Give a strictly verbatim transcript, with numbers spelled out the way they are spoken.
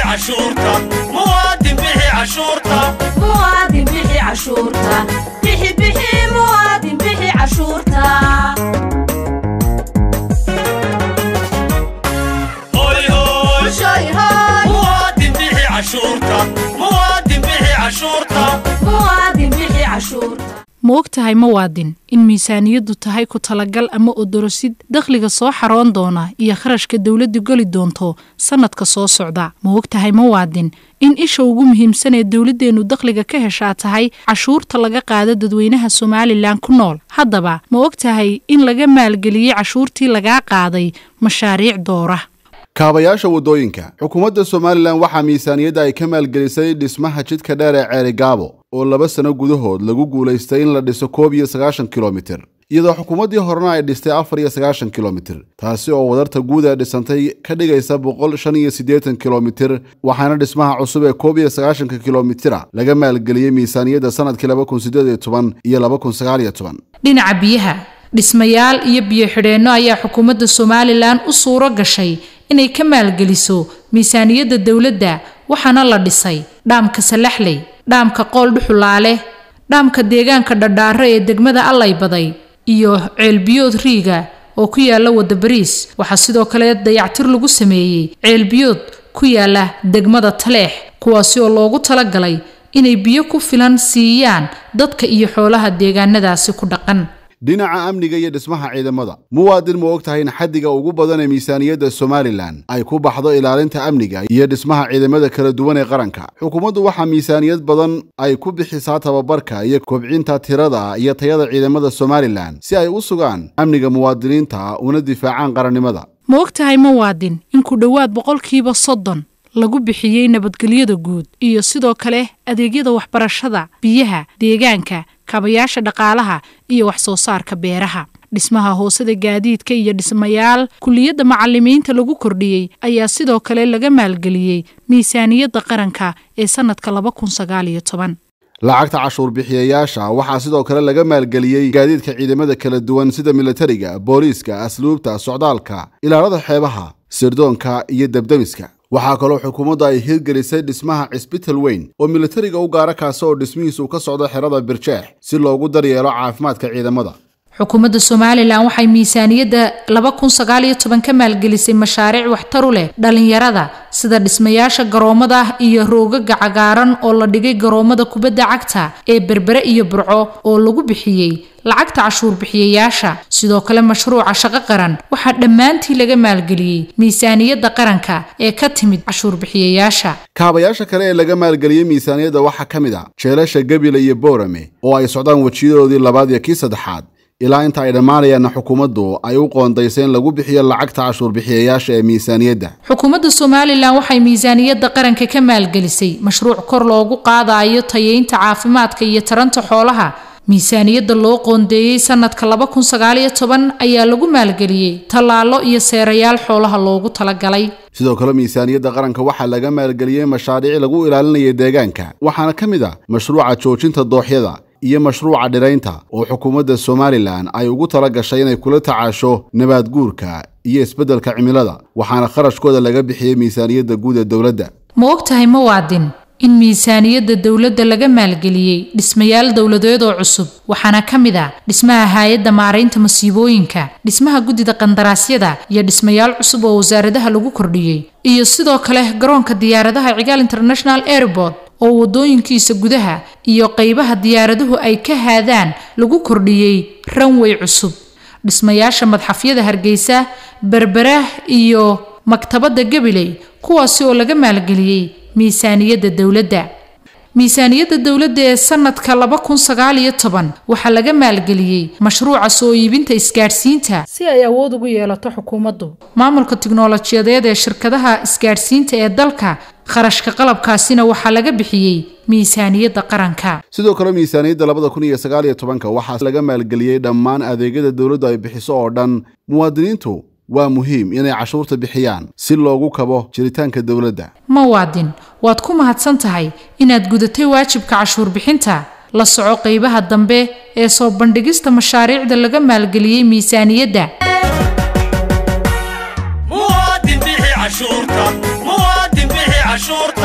عشورتا مواطن بحي عشورتا مواطن بحي عشورتا بحي بحي مواطن بحي عشورتا هوي هوي شوي هوي مواطن بحي عشورتا مواطن بحي عشورتا مواطن بحي عشورتا ma ogtahay muwaadin in miisaaniyadu tahay ku talagal ama odorosid dakhliga soo xaroon doona iyo kharashka dawladdu gali doonto sanadka soo socda ma ogtahay muwaadin in isha ugu muhiimsan ee dawladeenu dakhliga ka heshaa tahay cashuurta laga qaado dadweynaha Soomaaliland ku nool haddaba ma ogtahay in laga maalgeliyay cashuurtii laga qaaday mashaariic doora kaabayaasha wadooyinka xukuumadda Soomaaliland waxa miisaaniyada ay ka maalgelisay dhismaha jidka dheer ee Ceerigaabo oo laba sano gudahood lagu guuleystay in la dhiso koob iyo sagaashan kiiloomitir iyadoo xukuumaddii horena ay dhistay afar iyo sagaashan kiiloomitir taasi oo wadarta guud ee dhisantay ka dhigaysa boqol shan iyo siddeetan kiiloomitir waxaana dhismaha cusub ee koob iyo sagaashan kiiloomitir laga maalgeliyay miisaaniyada sanadkii laba kun siddeed iyo toban iyo laba kun sagaal iyo toban dhinaca biyaha dhismayaal iyo biyo xidheenno ayaa xukuumadda Soomaaliland u suuro gashay inay ka maalgeliso miisaaniyada dawladda waxaana la dhisay dhaamka Salaxley dhaamka qool dhuxulaale dhaamka deegaanka dhadhaare ee degmada Allaybaday iyo ceelbiyood riiga oo ku yaala wada Bariis waxa sidoo kale dayactir lagu sameeyay ceelbiyood ku yaala degmada Taleex kuwaasi oo loogu talagalay inay biyo ku filan siiyaan dadka iyo xoolaha deegaanadaasi ku dhaqan dhinaca amniga iyo dhismaha ciidamada muwaadin ma ogtahay in xadiga ugu badan ee miisaaniyada Soomaaliland ay ku baxdo ilaalinta amniga iyo dhismaha ciidamada kala duwan ee qaranka xukuumaddu waxa miisaaniyad badan ay ku bixisaa tababarka iyo kobcinta tirada iyo tayada ciidamada Soomaaliland si ay u sugaan amniga muwaadiniinta una difaacaan qarannimada ma ogtahay muwaadin in ku dhawaad boqolkiiba soddon lagu bixiyay nabadgelyada guud iyo sidoo kale adeegyada waxbarashada biyaha deegaanka kaabayaasha dhaqaalaha iyo wax soo saarka beeraha dhismaha hoosada gaadiidka iyo dhismayaal kulliyada macallimiinta lagu kordhiyay ayaa sidoo kale laga maalgeliyay miisaaniyada qaranka ee sanadka laba kun sagaal iyo toban lacagta cashuur bixiyayaasha waxa sidoo kale laga maalgeliyay gaadiidka ciidamada kala duwan sida militariga booliiska asluubta socdaalka ilaalada xeebaha sirdoonka iyo dabdamiska waxaa kaloo xukuumadda ay hirgelisay dhismaha cisbital weyn oo militariga u gaara kaas oo dhismihiisu ka socdo xerada Birjeex si loogu daryeelo caafimaadka ciidamada xukuumadda Soomaaliland waxay miisaaniyada laba kun sagaal iyo toban ka maalgelisay mashaariic waxtar u leh dhalinyarada sida dhismayaasha garoomada iyo roogaga cagaaran oo la dhigay garoomada kubadda cagta ee Berbera iyo Burco oo lagu bixiyay lacagta cashuur bixiyayaasha sidoo kale mashruuca shaqo qaran waxa dhamaantii laga maalgeliyay miisaaniyada qaranka ee ka timid cashuur bixiyayaasha kaabayaasha kale ee laga maalgeliyay miisaaniyada waxa kamid ah jeelasha Gabiley iyo Boorame oo ay socdaan wajiyadoodii labaad iyo kii saddexaad ilaa inta ay dhamaanayaan xukuumaddu ay u qoondaysay in lagu bixiyo lacagta cashuur bixiyayaasha ee miisaaniyada xukuumadda Soomaaliland waxay miisaaniyada qaranka ka maalgelisay mashruuc kor loogu qaadayo tayeynta caafimaadka iyo taranta xoolaha miisaaniyada loo qoondeeyay sanadka laba kun sagaal iyo toban ayaa lagu maalgeliyay talaalo iyo seerayaal xoolaha loogu talagalay sidoo kale miisaaniyada qaranka waxa laga maalgeliyay mashaariic lagu ilaalinayo deegaanka waxaana kamid ah mashruuca joojinta dooxyada iyo mashruuca dhiraynta oo xukuumadda Soomaaliland ay ugu tala gashay inay kula tacaasho nabaad guurka iyo isbeddelka cimilada waxaana qarashkooda laga bixiyay miisaaniyada guud ee dawladda ma ogtahay muwaadin in miisaaniyada dawladda laga maalgeliyay dhismayaal dawladeed oo cusub waxaana kamid ah dhismaha hay'adda maareynta masiibooyinka dhismaha gudida qandaraasyada iyo dhismayaal cusub oo wasaaradaha lagu kordhiyay iyo sidoo kale garoonka diyaaradaha Cigaal International Airport oo wadooyinkiisa gudaha iyo qaybaha diyaaraduhu ay ka haadaan lagu kordhiyay runway cusub dhismayaasha madxafyada Hargeysa Berbera iyo maktabada Gabiley kuwaasi oo laga maalgeliyay miisaaniyada dawladda miisaaniyada dawladda ee sanadka laba kun sagaal iyo toban waxa laga maalgeliyay mashruuca soo iibinta isgaarsiinta si ay awood ugu yeelato xukuumaddu maamulka tiknoolajiyadeed ee shirkadaha isgaarsiinta ee dalka kharashka qalabkaasina waxa laga bixiyay miisaaniyada qaranka sidoo kale miisaaniyada laba kun iyo sagaal iyo toban waxa laga maalgeliyay dhammaan adeegyada dawladdu ay bixiso oo dhan muwaadiniintu waa muhiim inay cashuurta bixiyaan si loogu kabo jiritaanka dawladda muwaadin waad ku mahadsan tahay inaad gudatay waajibka cashuur bixinta la soco qaybaha dambe ee soo bandhigista mashaariicda laga maalgeliyay miisaaniyada muwaadin bixi cashuurta muwaadin bixi cashuurta